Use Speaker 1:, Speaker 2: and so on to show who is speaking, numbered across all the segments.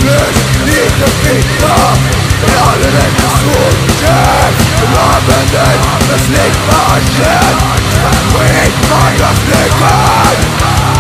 Speaker 1: Meningslös, lite fitta. Det är aldrig inte så kär. De använder med släckmarschen. Skit på flyger.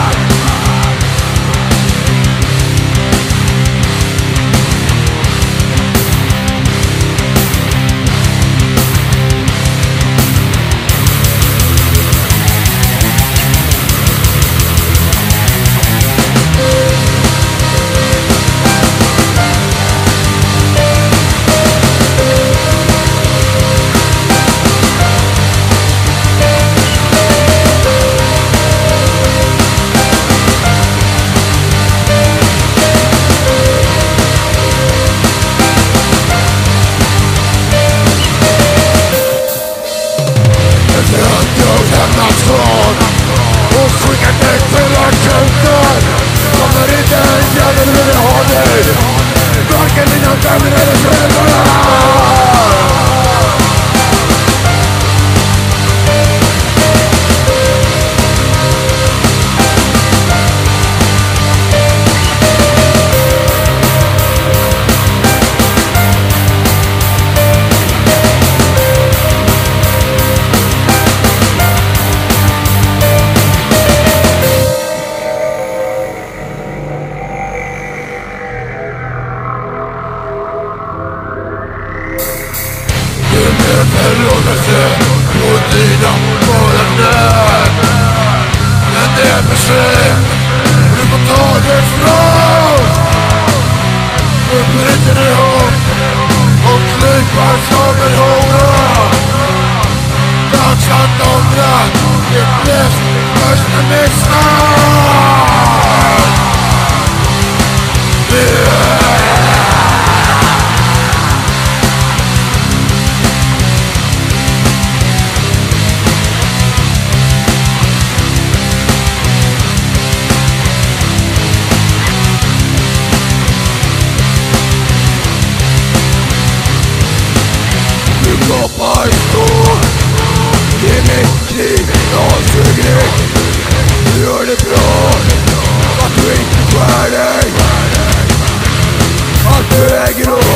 Speaker 1: Och skicka dig till akuten. Kommer inte ens jävla du vill ha dig. Varken dina vänner eller föräldrar. Förlåtelse och dina morgoner. Men det är för sent. Du får ta det ifrån. Du bryter ihop och klipar som en hora. Dags att ångra ditt näst första misstag. Skapar stå i mitt liv, avsugning. Du gör det bra, att du inte skär dig. Att du äger upp